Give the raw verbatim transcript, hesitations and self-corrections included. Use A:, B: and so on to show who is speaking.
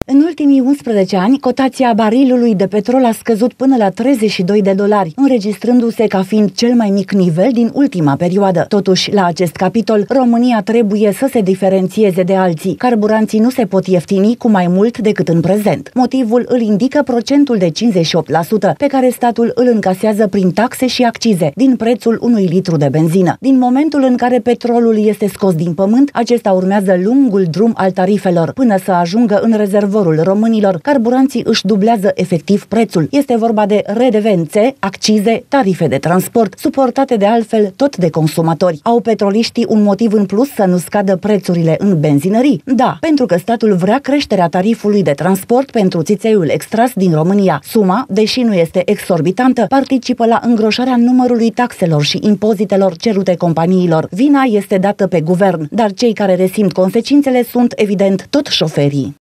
A: În ultimii unsprezece ani, cotația barilului de petrol a scăzut până la treizeci și doi de dolari, înregistrându-se ca fiind cel mai mic nivel din ultima perioadă. Totuși, la acest capitol, România trebuie să se diferențieze de alții. Carburanții nu se pot ieftini cu mai mult decât în prezent. Motivul îl indică procentul de cincizeci și opt la sută pe care statul îl încasează prin taxe și accize din prețul unui litru de benzină. Din momentul în care petrolul este scos din pământ, acesta urmează lungul drum al tarifelor. Până să ajungă în rezervorul românilor, carburanții își dublează efectiv prețul. Este vorba de redevențe, accize, tarife de transport, suportate de altfel tot de consumatori. Au petroliștii un motiv în plus să nu scadă prețurile în benzinării? Da, pentru că statul vrea creșterea tarifului de transport pentru țițeiul extras din România. Suma, deși nu este exorbitantă, participă la îngroșarea numărului taxelor și impozitelor cerute companiilor. Vina este dată pe guvern, dar cei care resimt consecințele sunt, evident, tot șoferii.